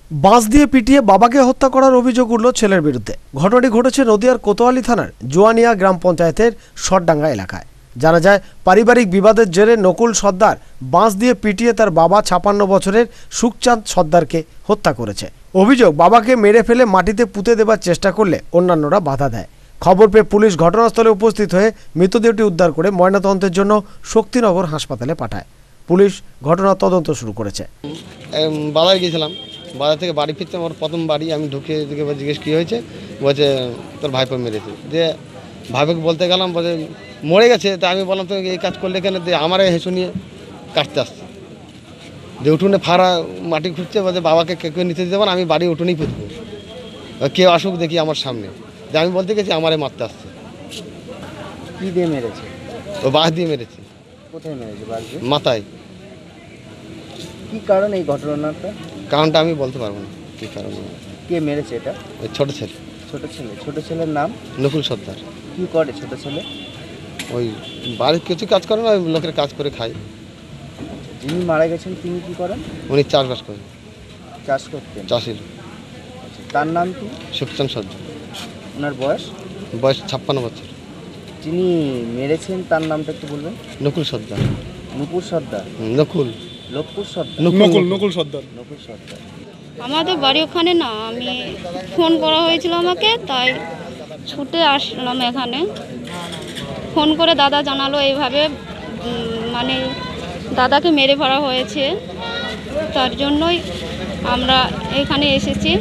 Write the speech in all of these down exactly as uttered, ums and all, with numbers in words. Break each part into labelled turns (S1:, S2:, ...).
S1: বাঁশ দিয়ে পিটিয়ে বাবাকে হত্যা করার অভিযোগ উঠল ছেলের বিরুদ্ধে। ঘটনাটি ঘটেছে নদিয়ার কোতোয়ালি থানার জোয়ানিয়া গ্রাম পঞ্চায়েতের সরডাঙ্গা এলাকায়। জানা যায়, পারিবারিক বিবাদের জেরে নকুল সর্দার বাঁশ দিয়ে পিটিয়ে তার বাবা ছাপান্ন বছরের সুখচাঁদ সর্দারকে হত্যা করেছে। অভিযোগ, বাবাকে মেরে ফেলে মাটিতে পুঁতে দেবার চেষ্টা করলে অন্যান্যরা বাধা দেয়। খবর পেয়ে পুলিশ ঘটনাস্থলে উপস্থিত হয়ে মৃতদেহটি উদ্ধার করে ময়নাতদন্তের জন্য শক্তিনগর হাসপাতালে পাঠায়। পুলিশ ঘটনার তদন্ত শুরু করেছে।
S2: বাজারে গিয়েছিলাম, বাজার থেকে বাড়ি ফিরতে আমার প্রথম বাড়ি, আমি ঢুকে দিকে জিজ্ঞেস কী হয়েছে, বলছে তোর ভাইপো মেরেছে। যে ভাইপোকে বলতে গেলাম, বলছে মরে গেছে। তা আমি বললাম তো এই কাজ করলে কেন, দিয়ে আমারে হেসু নিয়ে কাটতে আসছে, যে উঠোনে ফাড়া মাটি খুঁজছে, বলছে বাবাকে কেউ নিতে দিতে পারে, আমি বাড়ি উঠোনেই পুঁতবো, কেউ আসুক দেখি আমার সামনে। যে আমি বলতে গেছি আমারে মারতে আসছে।
S3: কী দিয়ে মেরেছে?
S2: ও বাঁশ দিয়ে মেরেছে।
S3: কোথায় মেরেছে? বাঁশ দিয়ে
S2: মাথায়।
S3: কী কারণ এই ঘটনাটা?
S2: কারণটা আমি বলতে পারবো না কী কারণ।
S3: কে মেরেছে এটা?
S2: ওই ছোটো ছেলে।
S3: ছোট ছেলে? ছোট ছেলের নাম?
S2: নকুল সর্দার।
S3: কী করে ছোট ছেলে?
S2: ওই বাড়ির কিছু কাজ করে না, ওই লোকের কাজ করে খায়।
S3: যিনি মারা গেছেন তিনি কি করেন?
S2: উনি চাষবাস করেন।
S3: চাষ করতেন?
S2: চাষি।
S3: তার নাম কি?
S2: সুখচাঁদ সর্দার।
S3: ওনার বয়স?
S2: বয়স ছাপ্পান্ন বছর।
S3: যিনি মেরেছেন তার নামটা একটু বলবেন?
S2: নকুল সর্দার।
S3: নুপুর সর্দার?
S2: নকুল
S3: লক্ষ্মণ সর্দার?
S2: নকুল নকুল সর্দার।
S3: নকুল সর্দার।
S4: আমাদের বাড়ি ওখানে না, আমি ফোন করা হয়েছিল আমাকে, তাই ছুটে আসলাম এখানে। ফোন করে দাদা জানালো এইভাবে মানে দাদাকে মেরে ফেলা হয়েছে, তার জন্যই আমরা এখানে এসেছি।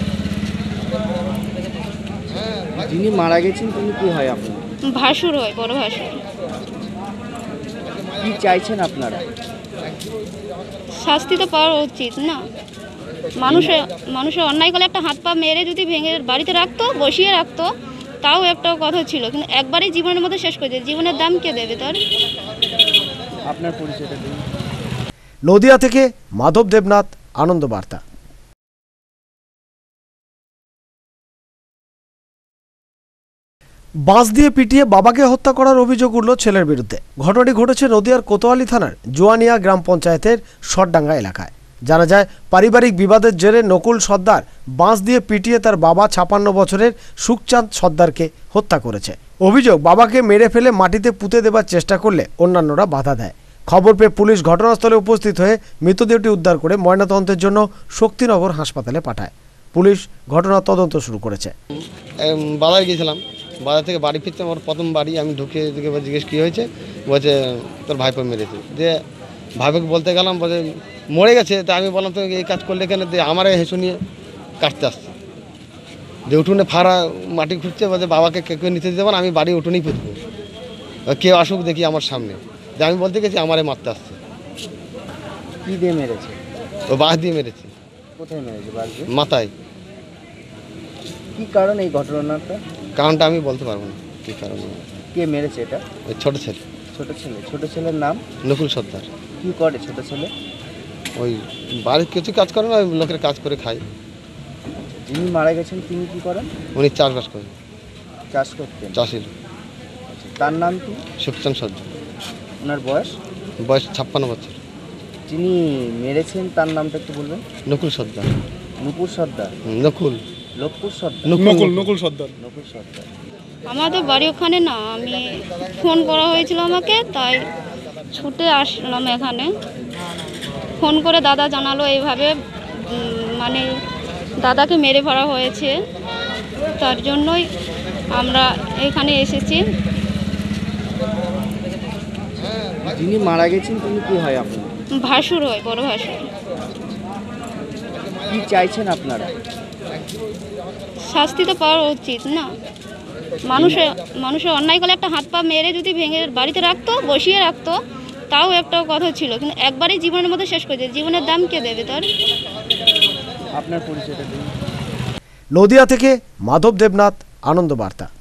S3: যিনি মারা গেছেন তিনি কি হয় আপনার?
S4: ভাসুর হয়, বড় ভাসুর।
S3: কি চাইছেন আপনারা?
S4: শাস্তি তো পাওয়া উচিত না। মানুষের মানুষের অন্যায় করলে একটা হাত পা মেরে যদি ভেঙে বাড়িতে রাখতো, বসিয়ে রাখতো, তাও একটা কথা ছিল, কিন্তু একবারই জীবনের মধ্যে শেষ করে দেয়। জীবনের দাম কে দেবে তার?
S3: আপনার পরিচয়টা দিন।
S1: নদিয়া থেকে মাধব দেবনাথ, আনন্দ বার্তা। বাঁশ দিয়ে পিটিয়ে বাবাকে হত্যা করার অভিযোগ উঠল ছেলের বিরুদ্ধে। ঘটনাটি ঘটেছে নদিয়ার কোতোয়ালি থানার জোয়ানিয়া গ্রাম পঞ্চায়েতের সরডাঙ্গা এলাকায়। জানা যায়, পারিবারিক বিবাদের জেরে নকুল সর্দার বাঁশ দিয়ে পিটিয়ে তার বাবা ছাপান্ন বছরের সুখচাঁদ সর্দারকে হত্যা করেছে। অভিযোগ, বাবাকে মেরে ফেলে মাটিতে পুঁতে দেবার চেষ্টা করলে অন্যান্যরা বাধা দেয়। খবর পেয়ে পুলিশ ঘটনাস্থলে উপস্থিত হয়ে মৃতদেহটি উদ্ধার করে ময়নাতদন্তের জন্য শক্তিনগর হাসপাতালে পাঠায়। পুলিশ ঘটনার তদন্ত শুরু করেছে।
S2: বাজারে গিয়েছিলাম, বাজার থেকে বাড়ি ফিরতে আমার প্রথম বাড়ি, আমি ঢুকে দিকে জিজ্ঞেস কী হয়েছে, বলছে তোর ভাইপো মেরেছে। যে ভাইপোকে বলতে গেলাম, বলছে মরে গেছে। তা আমি বললাম তো এই কাজ করলে কেন, দিয়ে আমারে হেসু নিয়ে কাটতে আসছে, যে উঠোনে ফাড়া মাটি খুঁজছে, বলছে বাবাকে কেউ নিতে দিতে পারে, আমি বাড়ি উঠোনেই পুঁতবো, কেউ আসুক দেখি আমার সামনে। যে আমি বলতে গেছি আমারে মারতে আসছে।
S3: কী দিয়ে মেরেছে?
S2: ও বাঁশ দিয়ে মেরেছে।
S3: কোথায় মেরেছে? বাঁশ দিয়ে
S2: মাথায়।
S3: কী কারণ এই ঘটনাটা?
S2: কারণটা আমি বলতে পারবো না কী কারণ।
S3: কে মেরেছে এটা?
S2: ওই ছোটো ছেলে।
S3: ছোট ছেলে? ছোট ছেলের নাম?
S2: নকুল সর্দার।
S3: কী করে ছোট ছেলে?
S2: ওই বাড়ির কিছু কাজ করে না, ওই লোকের কাজ করে খায়।
S3: যিনি মারা গেছেন তিনি কি করেন?
S2: উনি চাষবাস করেন।
S3: চাষ করতেন?
S2: চাষি।
S3: তার নাম কি?
S2: সুখচাঁদ সর্দার।
S3: ওনার বয়স?
S2: বয়স ছাপ্পান্ন বছর।
S3: যিনি মেরেছেন তার নামটা একটু বলবেন?
S2: নকুল সর্দার।
S3: নুপুর সর্দার?
S2: নকুল
S3: লক্ষ্মণ সর্দার?
S2: নকুল নকুল সর্দার।
S3: নকুল সর্দার।
S4: আমাদের বাড়ি ওখানে না, আমি ফোন করা হয়েছিল আমাকে, তাই ছুটে আসলাম এখানে। ফোন করে দাদা জানালো এইভাবে মানে দাদাকে মেরে ফেলা হয়েছে, তার জন্যই আমরা এখানে এসেছি।
S3: যিনি মারা গেছেন তিনি কি হয় আপনার?
S4: ভাসুর হয়, বড় ভাসুর।
S3: কি চাইছেন আপনারা?
S4: শাস্তি তো পাওয়া উচিত না। মানুষের মানুষের অন্যায় করলে একটা হাত পা মেরে যদি ভেঙে বাড়িতে রাখতো, বসিয়ে রাখতো, তাও একটা কথা ছিল, কিন্তু একবারই জীবনের মধ্যে শেষ করে দেয়। জীবনের দাম কে দেবে তার?
S3: আপনার পরিচয়টা দিন।
S1: নদিয়া থেকে মাধব দেবনাথ, আনন্দ বার্তা।